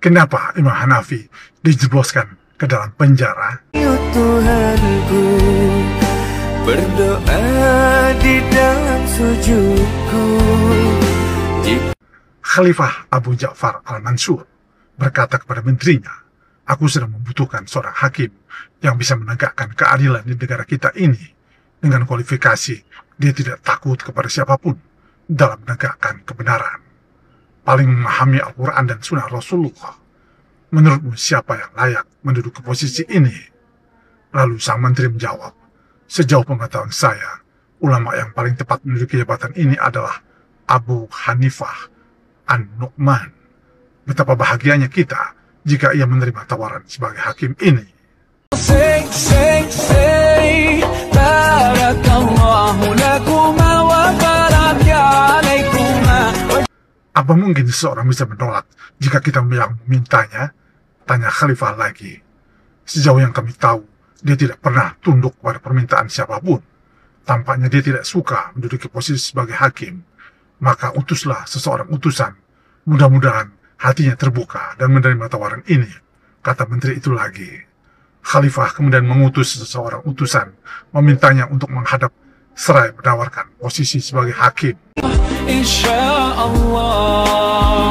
Kenapa Imam Hanafi dijebloskan ke dalam penjara? Ya Tuhanku, berdoa di dalam sujudku. Khalifah Abu Ja'far al-Mansur berkata kepada menterinya, "Aku sedang membutuhkan seorang hakim yang bisa menegakkan keadilan di negara kita ini dengan kualifikasi dia tidak takut kepada siapapun dalam menegakkan kebenaran, paling memahami Al-Quran dan Sunnah Rasulullah. Menurutmu siapa yang layak menduduki posisi ini?" Lalu sang menteri menjawab, "Sejauh pengetahuan saya, ulama yang paling tepat menduduki jabatan ini adalah Abu Hanifah An-Nu'man. Betapa bahagianya kita jika ia menerima tawaran sebagai hakim ini." Apa mungkin seseorang bisa menolak jika kita yang memintanya? Tanya Khalifah lagi. Sejauh yang kami tahu, dia tidak pernah tunduk pada permintaan siapapun. Tampaknya dia tidak suka menduduki posisi sebagai hakim. Maka utuslah seseorang utusan. Mudah-mudahan hatinya terbuka dan menerima tawaran ini, kata menteri itu lagi. Khalifah kemudian mengutus seseorang utusan, memintanya untuk menghadap seraya menawarkan posisi sebagai hakim. Insyaallah,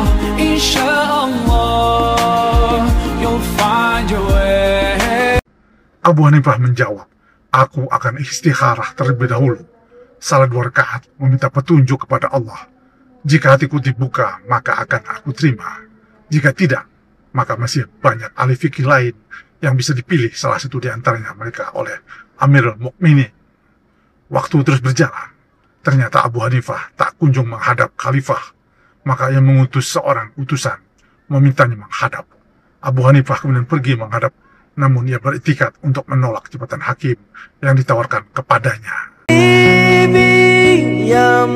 you'll find your way. Abu Hanifah menjawab, "Aku akan istikharah terlebih dahulu, salat 2 rakaat meminta petunjuk kepada Allah. Jika hatiku dibuka, maka akan aku terima. Jika tidak, maka masih banyak ahli fikih lain yang bisa dipilih, salah satu di antaranya mereka oleh Amirul Mukminin." Waktu terus berjalan. Ternyata Abu Hanifah tak kunjung menghadap Khalifah. Maka ia mengutus seorang utusan, memintanya menghadap. Abu Hanifah kemudian pergi menghadap, namun ia beriktikad untuk menolak jabatan hakim yang ditawarkan kepadanya. Ya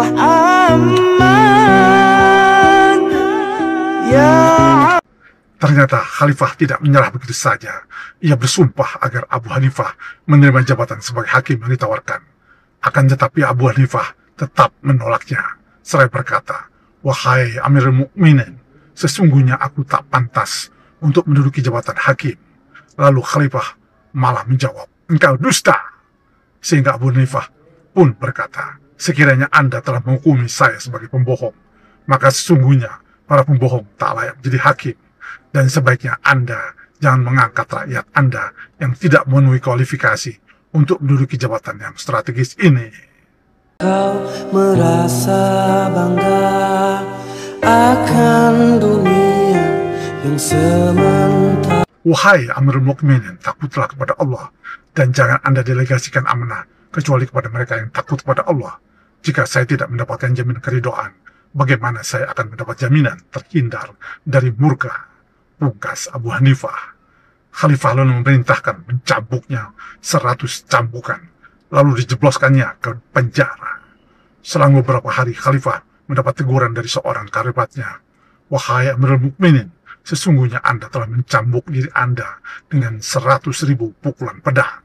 Muhammad, ya... Ternyata Khalifah tidak menyerah begitu saja. Ia bersumpah agar Abu Hanifah menerima jabatan sebagai hakim yang ditawarkan. Akan tetapi Abu Hanifah tetap menolaknya. Seraya berkata, "Wahai Amirul Mukminin, sesungguhnya aku tak pantas untuk menduduki jabatan hakim." Lalu Khalifah malah menjawab, "Engkau dusta." Sehingga Abu Hanifah pun berkata, "Sekiranya Anda telah menghukumi saya sebagai pembohong, maka sesungguhnya para pembohong tak layak jadi hakim. Dan sebaiknya Anda jangan mengangkat rakyat Anda yang tidak memenuhi kualifikasi untuk menduduki jabatan yang strategis ini." Kau merasa bangga akan dunia yang sementara. Wahai Amirul Mukminin, takutlah kepada Allah dan jangan Anda delegasikan amanah kecuali kepada mereka yang takut kepada Allah. Jika saya tidak mendapatkan jaminan keridhaan, bagaimana saya akan mendapat jaminan terhindar dari murka? Pungkas Abu Hanifah. Khalifah lalu memerintahkan mencambuknya 100 cambukan, lalu dijebloskannya ke penjara. Selang beberapa hari Khalifah mendapat teguran dari seorang kerabatnya. "Wahai Amirul Mukminin, sesungguhnya Anda telah mencambuk diri Anda dengan 100.000 pukulan pedang."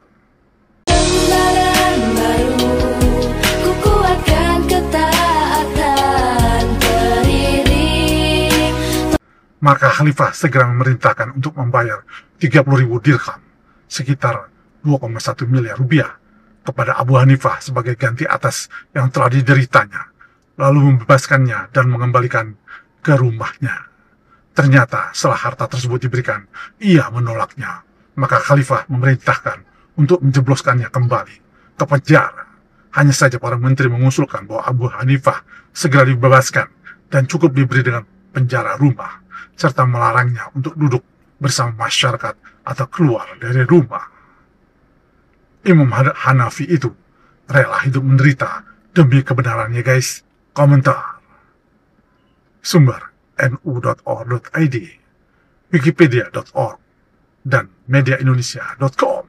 Maka Khalifah segera memerintahkan untuk membayar 30.000 dirham, sekitar 2,1 miliar rupiah, kepada Abu Hanifah sebagai ganti atas yang telah dideritanya, lalu membebaskannya dan mengembalikan ke rumahnya. Ternyata setelah harta tersebut diberikan, ia menolaknya. Maka Khalifah memerintahkan untuk menjebloskannya kembali ke penjara. Hanya saja para menteri mengusulkan bahwa Abu Hanifah segera dibebaskan dan cukup diberi dengan penjara rumah, serta melarangnya untuk duduk bersama masyarakat atau keluar dari rumah. Imam Hanafi itu rela hidup menderita demi kebenarannya, guys. Komentar. Sumber nu.org.id, wikipedia.org, dan mediaindonesia.com.